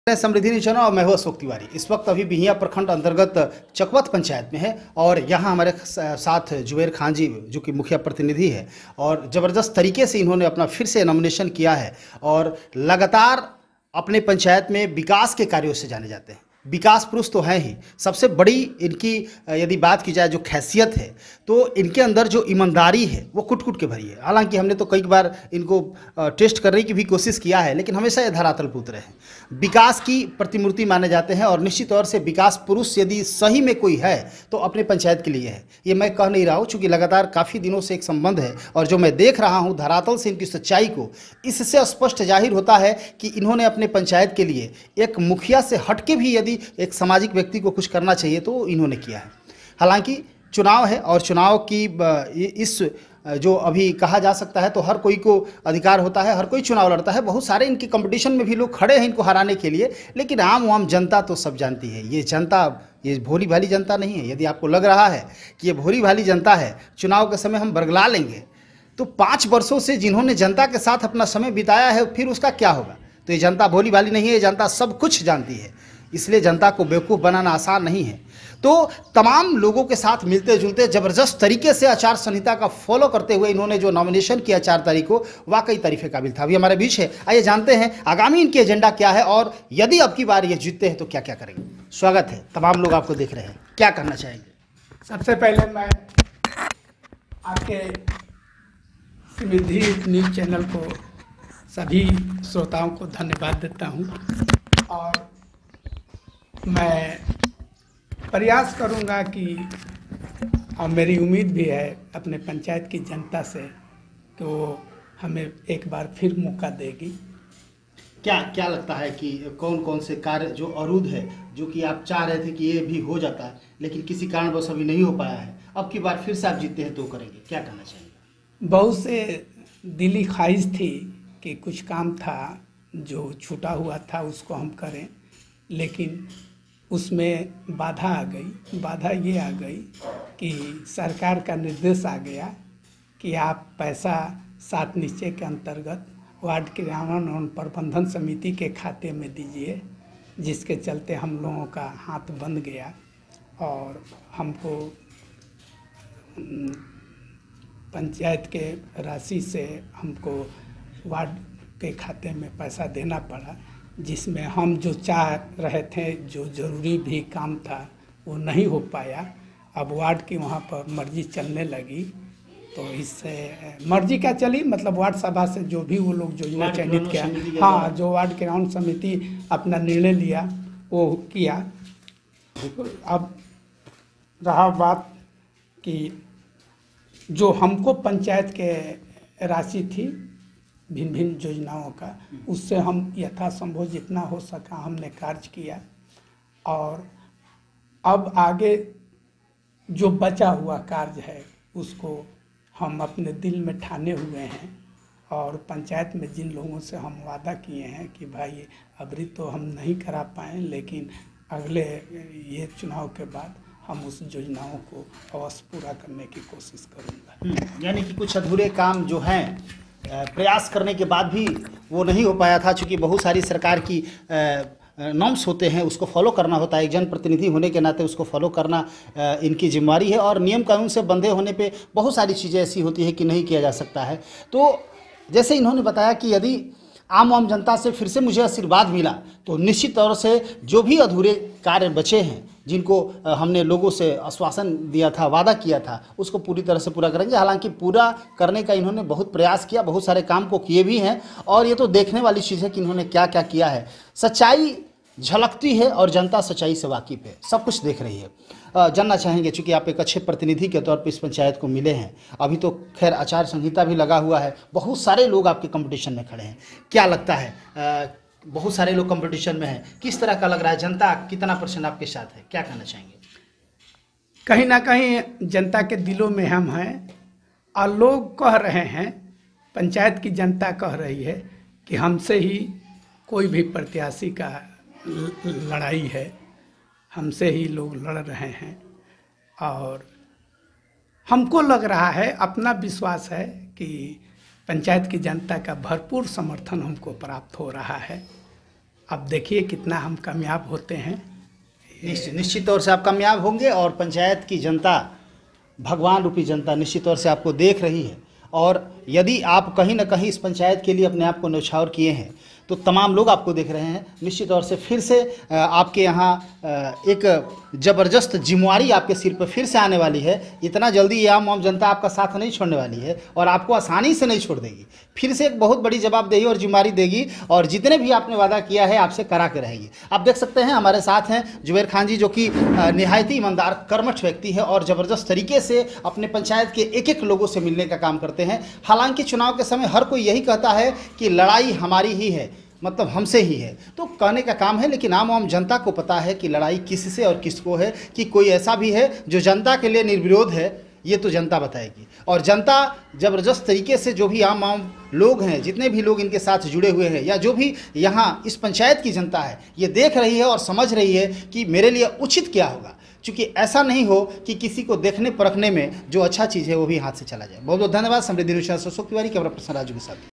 समृद्धि news channel और मैं हूं अशोक तिवारी। इस वक्त अभी बिहियां प्रखंड अंतर्गत चकवत पंचायत में है और यहां हमारे साथ जुबैर खान जी जो कि मुखिया प्रतिनिधि है और ज़बरदस्त तरीके से इन्होंने अपना फिर से नॉमिनेशन किया है और लगातार अपने पंचायत में विकास के कार्यों से जाने जाते हैं। विकास पुरुष तो हैं ही। सबसे बड़ी इनकी यदि बात की जाए जो खैसियत है तो इनके अंदर जो ईमानदारी है वो कुट कुट के भरी है। हालांकि हमने तो कई बार इनको टेस्ट करने की भी कोशिश किया है, लेकिन हमेशा ये धरातल पे उतरे हैं। विकास की प्रतिमूर्ति माने जाते हैं और निश्चित तौर से विकास पुरुष यदि सही में कोई है तो अपने पंचायत के लिए है। ये मैं कह नहीं रहा हूँ, चूँकि लगातार काफ़ी दिनों से एक संबंध है और जो मैं देख रहा हूँ धरातल से इनकी सच्चाई को, इससे स्पष्ट जाहिर होता है कि इन्होंने अपने पंचायत के लिए एक मुखिया से हटके भी यदि एक सामाजिक व्यक्ति को कुछ करना चाहिए तो इन्होंने किया है। हालांकि चुनाव है और चुनाव की इस जो अभी कहा जा सकता है तो हर कोई को अधिकार होता है, हर कोई चुनाव लड़ता है। बहुत सारे इनकी कंपटीशन में भी लोग खड़े हैं इनको हराने के लिए, लेकिन आम जनता तो सब जानती है। ये जनता ये भोली भाली जनता नहीं है। यदि आपको लग रहा है कि ये भोली भाली जनता है, चुनाव के समय हम बरगला लेंगे, तो 5 वर्षों से जिन्होंने जनता के साथ अपना समय बिताया है फिर उसका क्या होगा। तो ये जनता भोली भाली नहीं है, ये जनता सब कुछ जानती है। इसलिए जनता को बेवकूफ़ बनाना आसान नहीं है। तो तमाम लोगों के साथ मिलते जुलते ज़बरदस्त तरीके से आचार संहिता का फॉलो करते हुए इन्होंने जो नॉमिनेशन किया 4 तारीख को, वाकई तारीफ़ काबिल था। अभी हमारे बीच है, आइए जानते हैं आगामी इनकी एजेंडा क्या है और यदि अब की बार ये जीतते हैं तो क्या क्या करेंगे। स्वागत है, तमाम लोग आपको देख रहे हैं, क्या करना चाहेंगे? सबसे पहले मैं आपके समृद्धि न्यूज़ चैनल को सभी श्रोताओं को धन्यवाद देता हूं और मैं प्रयास करूंगा कि और मेरी उम्मीद भी है अपने पंचायत की जनता से कि वो हमें एक बार फिर मौका देगी। क्या क्या लगता है कि कौन कौन से कार्य जो अरूद है, जो कि आप चाह रहे थे कि ये भी हो जाता है लेकिन किसी कारणवश अभी नहीं हो पाया है, अब की बार फिर से आप जीतते हैं तो करेंगे, क्या करना चाहिए? बहुत से दिली ख्वाहिश थी कि कुछ काम था जो छूटा हुआ था उसको हम करें, लेकिन उसमें बाधा आ गई। बाधा ये आ गई कि सरकार का निर्देश आ गया कि आप पैसा 7 निश्चय के अंतर्गत वार्ड क्रियान्वयन एवं प्रबंधन समिति के खाते में दीजिए, जिसके चलते हम लोगों का हाथ बंद गया और हमको पंचायत के राशि से हमको वार्ड के खाते में पैसा देना पड़ा, जिसमें हम जो चाह रहे थे, जो ज़रूरी भी काम था वो नहीं हो पाया। अब वार्ड की वहाँ पर मर्जी चलने लगी, तो इससे मर्जी क्या चली, मतलब वार्ड सभा से जो भी वो लोग योजना चयनित किया, हाँ, जो वार्ड क्रियान्वयन समिति अपना निर्णय लिया वो किया। अब रहा बात कि जो हमको पंचायत के राशि थी भिन्न भिन्न योजनाओं का, उससे हम यथासंभव जितना हो सका हमने कार्य किया और अब आगे जो बचा हुआ कार्य है उसको हम अपने दिल में ठाने हुए हैं और पंचायत में जिन लोगों से हम वादा किए हैं कि भाई अभी तो हम नहीं करा पाए, लेकिन अगले ये चुनाव के बाद हम उस योजनाओं को अवश्य पूरा करने की कोशिश करूँगा। यानी कि कुछ अधूरे काम जो हैं प्रयास करने के बाद भी वो नहीं हो पाया था, चूँकि बहुत सारी सरकार की नॉर्म्स होते हैं, उसको फॉलो करना होता है। एक जनप्रतिनिधि होने के नाते उसको फॉलो करना इनकी जिम्मेवारी है और नियम कानून से बंधे होने पे बहुत सारी चीज़ें ऐसी होती है कि नहीं किया जा सकता है। तो जैसे इन्होंने बताया कि यदि आम जनता से फिर से मुझे आशीर्वाद मिला तो निश्चित तौर से जो भी अधूरे कार्य बचे हैं, जिनको हमने लोगों से आश्वासन दिया था, वादा किया था, उसको पूरी तरह से पूरा करेंगे। हालांकि पूरा करने का इन्होंने बहुत प्रयास किया, बहुत सारे काम को किए भी हैं और ये तो देखने वाली चीज़ है कि इन्होंने क्या क्या किया है। सच्चाई झलकती है और जनता सच्चाई से वाकिफ़ है, सब कुछ देख रही है। जानना चाहेंगे, चूँकि आप एक अच्छे प्रतिनिधि के तौर पर इस पंचायत को मिले हैं, अभी तो खैर आचार संहिता भी लगा हुआ है, बहुत सारे लोग आपके कंपटीशन में खड़े हैं, क्या लगता है? बहुत सारे लोग कंपटीशन में हैं, किस तरह का लग रहा है? जनता कितना % आपके साथ है, क्या कहना चाहेंगे? कहीं ना कहीं जनता के दिलों में हम हैं और लोग कह रहे हैं, पंचायत की जनता कह रही है कि हमसे ही कोई भी प्रत्याशी का लड़ाई है, हमसे ही लोग लड़ रहे हैं और हमको लग रहा है, अपना विश्वास है कि पंचायत की जनता का भरपूर समर्थन हमको प्राप्त हो रहा है अब देखिए कितना हम कामयाब होते हैं। निश्चित तौर से आप कामयाब होंगे और पंचायत की जनता, भगवान रूपी जनता निश्चित तौर से आपको देख रही है। और यदि आप कहीं ना कहीं इस पंचायत के लिए अपने आप को न्यौछावर किए हैं तो तमाम लोग आपको देख रहे हैं। निश्चित तौर से फिर से आपके यहाँ एक ज़बरदस्त जिम्मेवारी आपके सिर पर फिर से आने वाली है। इतना जल्दी ये आम जनता आपका साथ नहीं छोड़ने वाली है और आपको आसानी से नहीं छोड़ देगी। फिर से एक बहुत बड़ी जवाबदेही और जिम्मेवारी देगी और जितने भी आपने वादा किया है आपसे करा के रहेगी। आप देख सकते हैं हमारे साथ हैं जुबैर खान जी, जो कि निहायती ईमानदार कर्मठ व्यक्ति है और ज़बरदस्त तरीके से अपने पंचायत के एक एक लोगों से मिलने का काम करते हैं। हालांकि चुनाव के समय हर कोई यही कहता है कि लड़ाई हमारी ही है, मतलब हमसे ही है, तो कहने का काम है, लेकिन आम जनता को पता है कि लड़ाई किससे और किसको है, कि कोई ऐसा भी है जो जनता के लिए निर्विरोध है, ये तो जनता बताएगी। और जनता ज़बरदस्त तरीके से जो भी आम लोग हैं, जितने भी लोग इनके साथ जुड़े हुए हैं या जो भी यहाँ इस पंचायत की जनता है, ये देख रही है और समझ रही है कि मेरे लिए उचित क्या होगा। क्योंकि ऐसा नहीं हो कि किसी को देखने परखने में जो अच्छा चीज़ है वो भी हाथ से चला जाए। बहुत बहुत धन्यवाद। समृद्धि न्यूज़ से अशोक तिवारी, कैमरा पर्सन राजू के साथ।